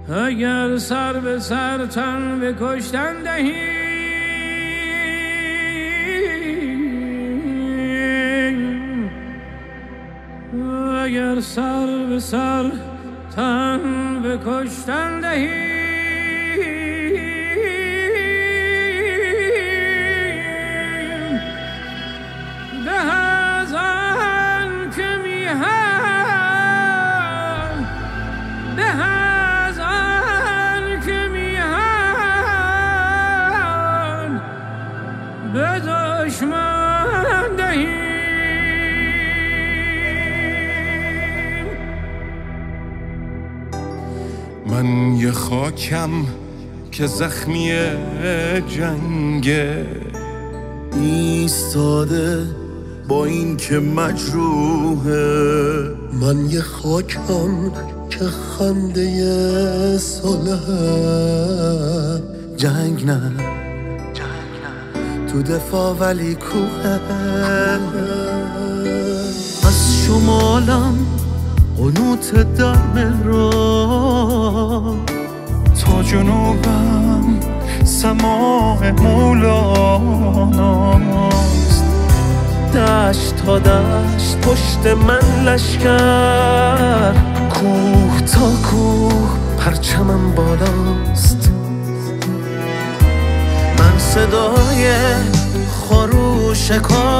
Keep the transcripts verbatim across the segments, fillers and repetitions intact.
اگر سر به سر تن به کشتن دهی، اگر سر به سر تن به کشتن دهی، به از آن که میهم، به از آن که میهم به دشمن دهی. من یه خاکم که زخمی جنگه، ایستاده با این که مجروحه. من یه خاکم که خنده صلحه. جنگ نه تو دفاع ولی کوه. از شمالم قنوت در مهران، تا جنوبم سماع مولاناست. دشت تا دشت پشت من لشکر، کوه تا کوه پرچمم بالاست. من صدای خروش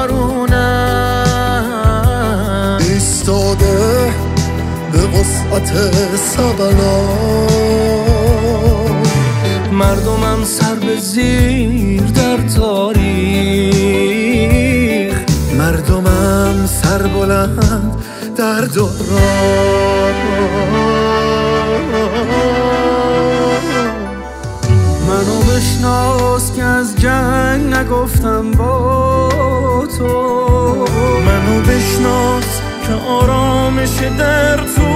کارونم، ایستاده به وسعت سبلان. مردمم سر به زیر در تاریخ، مردمم سر بلند در دوران. منو بشناس که از جنگ نگفتم با تو. منو بشناس که آرامش در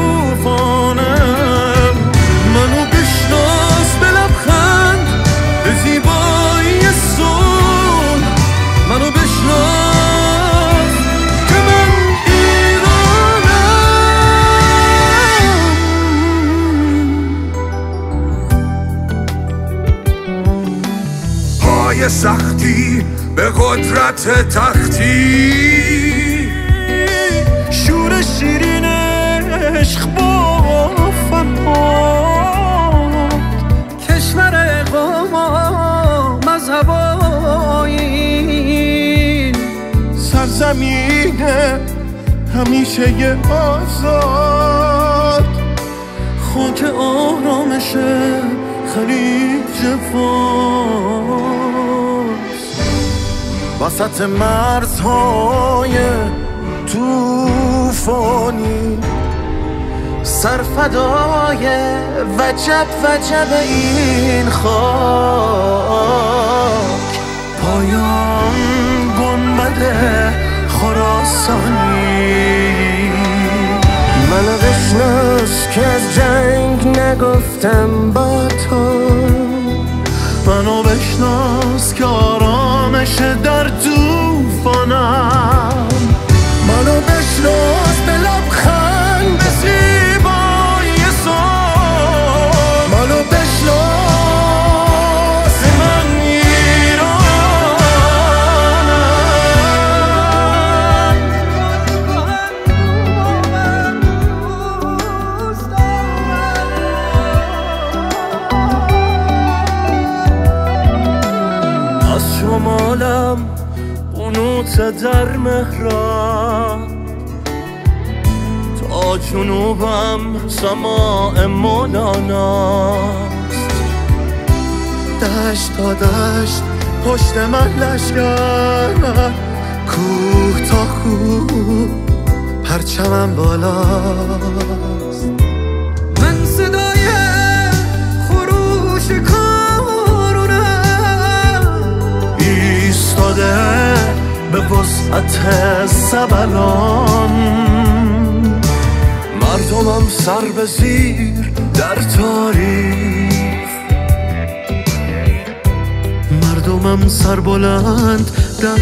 طوفانم. منو بشناس به لبخند به زیبایی صلح. منو بشناس که من ایرانم. پای سختی به قدرت تختی، شور شیرین عشق با فرهاد. کشور اقوام مذهب آیین، سرزمین همیشه ی آزاد. خاک آرامش خلیج فارس، وسط مرزهای توفانی. سرفدای وجب وجب این خاک، پایان گنبد خراسانی. منو بشناس که از جنگ نگفتم با تو. منو بشناس که آرامش در طوفانم. منو بشناس به لبخند به زیبایی صلح. منو بشناس من ایرانم. از شمالم قنوت در مهران، تا جنوبم سماع مولاناست. دشت تا دشت پشت من لشکر، کوه تا کوه پرچمم بالاست. من صدای خروش کارونم، ایستاده به وسعت سبلان. مردمم سر به زیر در تاریخ، مردمم سر بلند در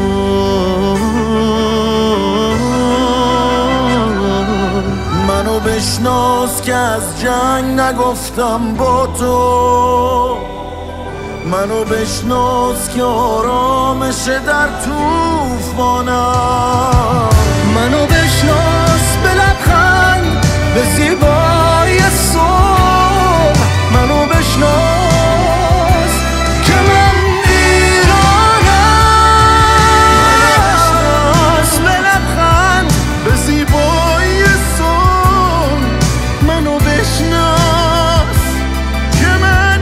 دوران. منو به بشناس که از جنگ نگفتم با تو، منو بشناس که آرامش در توفانم، منو بشناس به لبخند به زیبایی صبح، منو بشناس که من ایرانم، به لبخند به زیبایی صبح، منو بشناس که من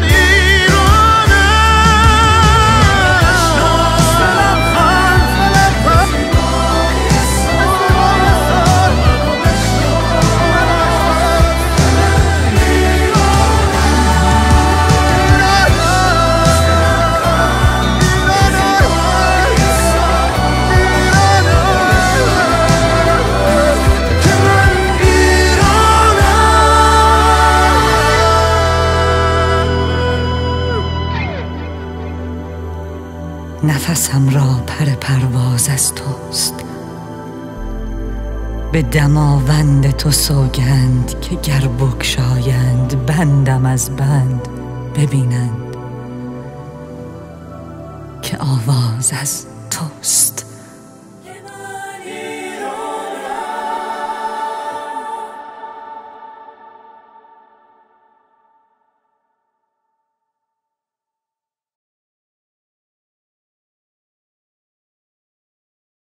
نفسم را پر پرواز از توست، به دماوند تو سوگند که گر بگشایند بندم از بند ببینند که آواز از توست.